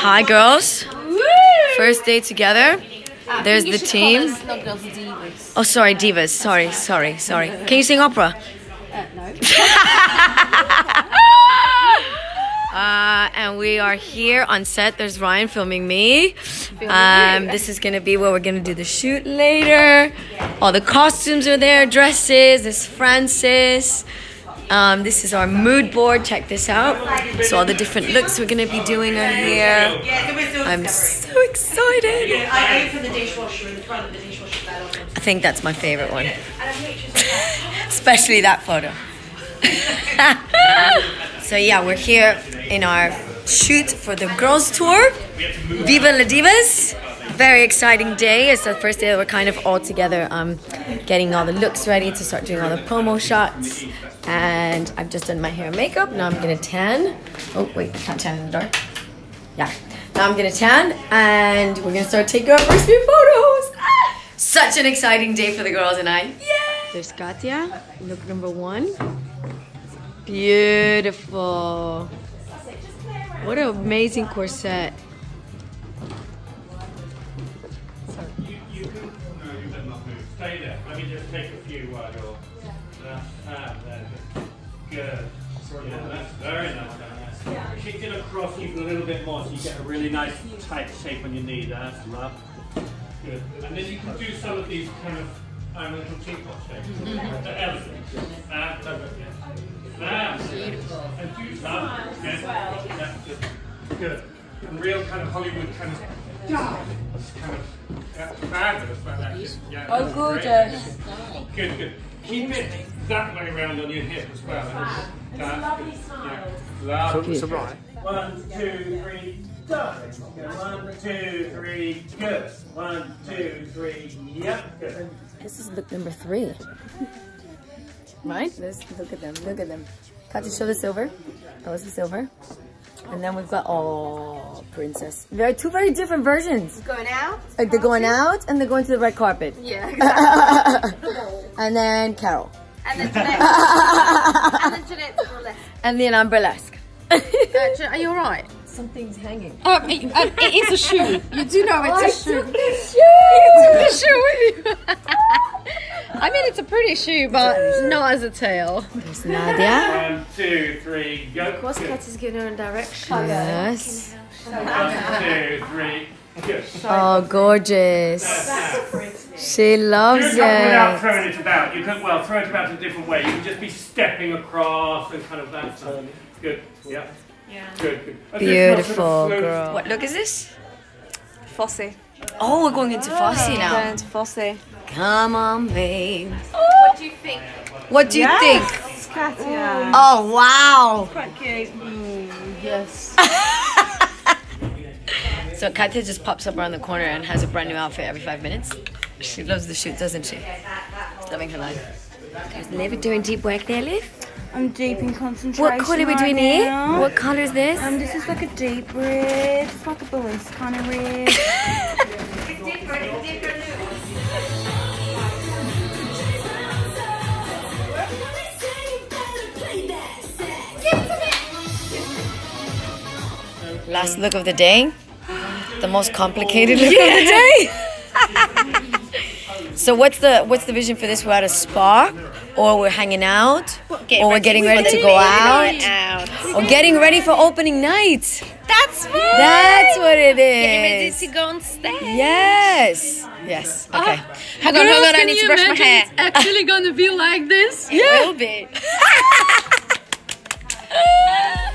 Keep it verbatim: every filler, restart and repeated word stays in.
Hi girls. First day together. There's the team. Oh, sorry, divas. Sorry, sorry, sorry. Can you sing opera? Uh, no. uh, and we are here on set. There's Ryan filming me. Um, this is gonna be where we're gonna do the shoot later. All the costumes are there, dresses. There's Francis. Um, this is our mood board. Check this out. So all the different looks we're gonna be doing are here. I'm so excited. I think that's my favorite one. Especially that photo. So yeah, we're here in our shoot for the girls tour. Viva la Divas! Very exciting day. It's the first day that we're kind of all together, um, getting all the looks ready to start doing all the promo shots. And I've just done my hair and makeup. Now I'm gonna tan. Oh wait, I can't tan in the dark. Yeah. Now I'm gonna tan, and we're gonna start taking our first few photos. Ah! Such an exciting day for the girls and I. Yay! There's Katya, look number one. Beautiful. What an amazing corset. You, you can, no, you better not move. Stay there. Let me just take a few while you're. Uh, ah, there. Good. Yeah, that's very nice. Yeah. Kick it across even a little bit more so you get a really nice tight shape on your knee. That's love. Good. And then you can do some of these kind of um, little teapot shapes. Mm-hmm. The elephant. Ah, perfect. Yeah. Ah, beautiful. And do some. Good. Yeah, good. Good. And real kind of Hollywood kind of. Yeah. It's kind of yeah, fabulous. Like yeah, oh, gorgeous. Good, good. Keep it that way around on your hip as well. It's a lovely smile. Lovely. So, right. One, two, three, go. One, two, three, good. One, two, three, yep, good. This is look number three. Right? Let's look at them. Look at them. Katya, show the silver. That was the silver. And then we've got, oh, princess. There are two very different versions. Going out? Like they're going out and they're going to the red carpet. Yeah, exactly. And then Carol. And then Jeanette. And then Jeanette's burlesque. And then I'm burlesque. uh, are you alright? Something's hanging. Um, it, um, it is a shoe. You do know it's oh, a I shoe. Took the shoe. You took the shoe with you. I mean, it's a pretty shoe, but not as a tail. There's Nadia. One, two, three, go. Of course, Katya's giving her a direction. Yes. One, two, three, good. Oh, gorgeous. She loves Do it without it. throwing it about. You can, well, throw it about a different way. You can just be stepping across and kind of that stuff. Good, yeah. Yeah. Good, good. And Beautiful sort of girl. What look is this? Fosse. Oh, we're going into Fosse now. Going into Fosse. Come on, babe. What do you think? What do you yes. think? It's Katya. Oh, wow. Quite cute. Mm, yes. So Katya just pops up around the corner and has a brand new outfit every five minutes. She loves the shoot, doesn't she? She's living her life. Is Liv doing deep work there, Liv? I'm deep in concentration. What colour are we doing right here? now. What colour is this? Um, this is like a deep red. It's like a bliss kind of red. It's different. It's different. Last look of the day. The most complicated look yeah. of the day. So what's the what's the vision for this? We're at a spa, or we're hanging out, or we're getting ready to go out, or getting ready for opening night. That's right. That's what it is. Getting ready to go on stage. Yes. Yes. Okay. Uh, hang on, hang on. I need to brush my hair. It's actually gonna be like this? Yeah. It will be.